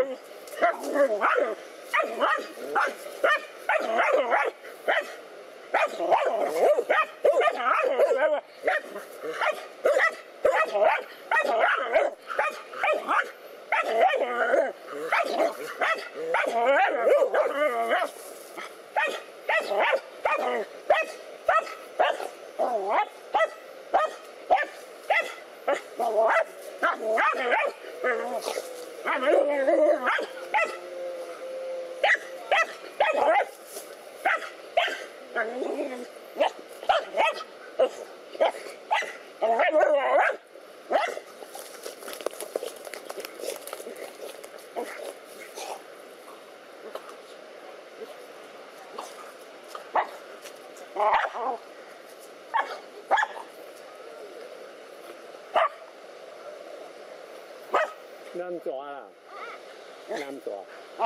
南抓啦，南抓。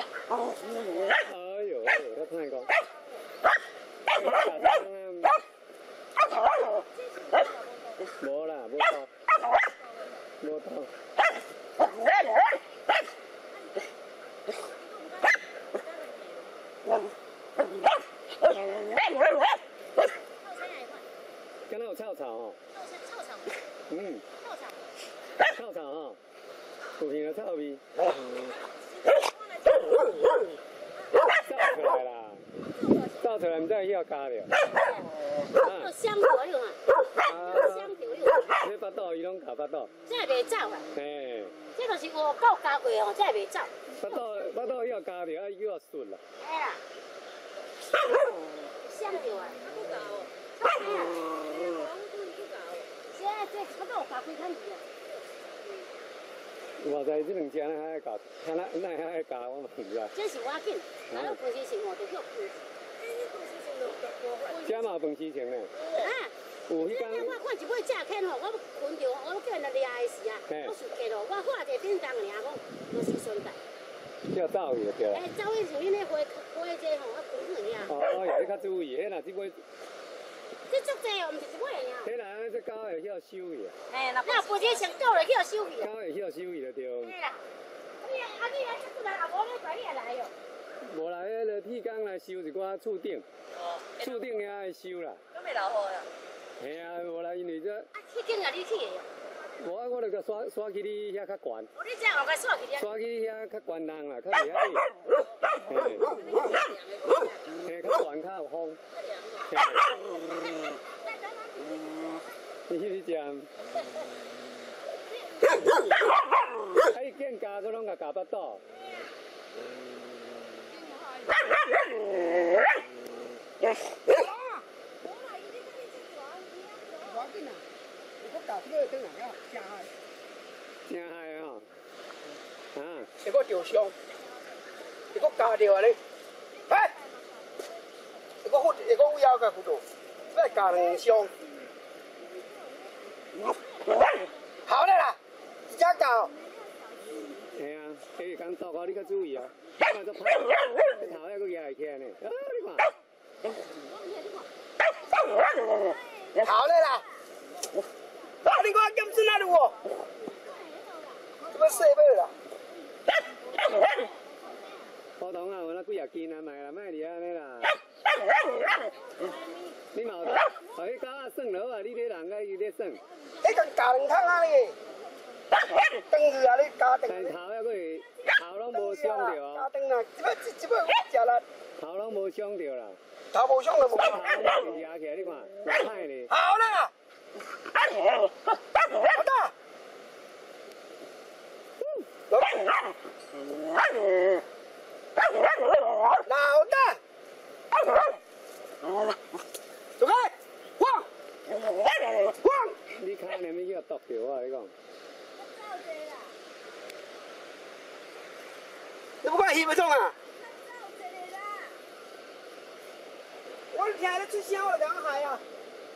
哎呦，我听讲。无啦，无到，无到。敢若有臭草哦？嗯。臭草哦。有闻到臭味。造出来啦！造出来，唔知要加着。 香条用啊，香条用。 这巴肚伊拢加巴肚。 这袂走啊。 嘿。 这就是我够加过哦，这袂走。 巴肚要加着，啊，要顺啦。 哎啦。香条啊。不搞哦。这巴肚加几摊钱啊？ 我知这两只哪爱教，哪爱教，我嘛唔知。 这是我紧，然后分时生活就叫分。 这嘛分时成呢？ 啊， 有迄间。 我看一尾炸起吼，我困着，我叫人掠的时啊，我受气咯，我画一个便当尔，我无时顺带。 叫走去就对啦。 走去像恁那花这吼，我困去尔。 哦，要你较注意，迄若这尾。 这足济哦，毋是一尾尔。 迄人这狗会晓收去。 哎，那不是成狗了，去收去。 狗会晓收去就对。 对啦。你啊，这不然也无咧快点来哟。 无啦，迄个铁工来收一寡厝顶，厝顶也爱收啦。 都未老好呀。 嘿啊，无啦，因为这。 迄间也你去的哟。 无啊，我著甲刷去你遐较悬。 我你这样个刷去遐。 刷去遐较悬人啦，较袂遐热。嘿，较悬较有风。你食。啊，伊见加个拢甲加巴肚。真嗨吼！啊！ 一个着伤，一个加着啊你，哎！一个乌鸦个骨头，再加两伤。好了啦，一只狗。 嘿啊，迄工倒高你较注意哦，看做歹，头遐佫压起来呢。啊，你看。 好了啦，啊，你看检视哪路哦？这个细尾啦。 普通啊，有那几啊斤啊，卖啦，卖哩安尼啦。你嘛有，互迄狗仔耍落啊，你这人甲伊咧耍。 迄个加两汤啊你，等于啊你加等。 但头遐佫是头拢无伤着哦。 加等啦，这尾食啦。 头拢无伤着啦。 头无伤就无。 头拢压起来，你看，老歹咧。 好啦。好大。老大。走开，晃，晃。 你看你们要剁着我，你讲。 你不管鱼要创啊？我听得出声，我就讲海啊。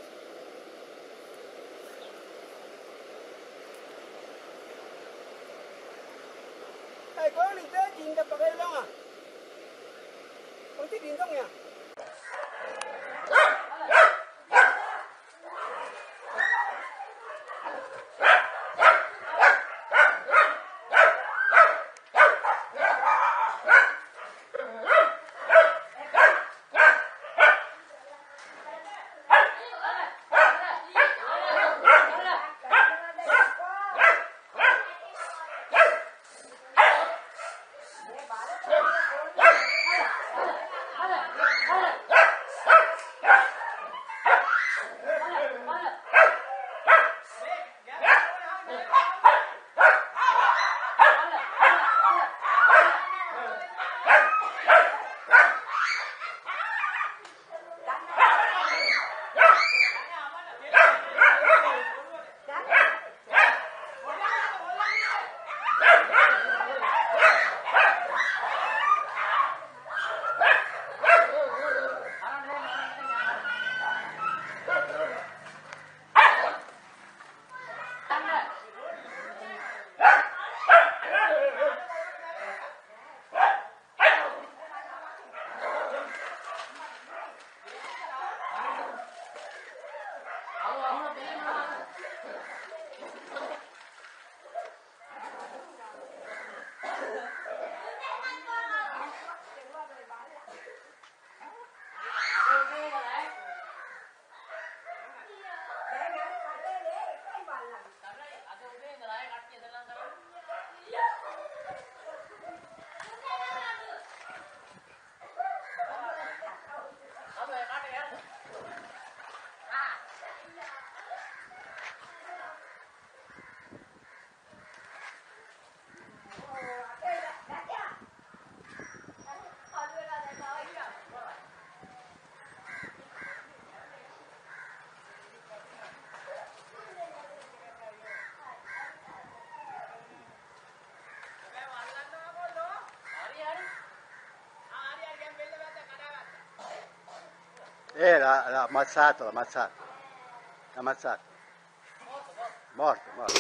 哎，讲你这人就白个种啊，我这人种呀。 l'ha ammazzato. L'ha ammazzato. Morto.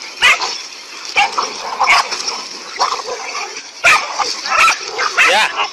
Yeah.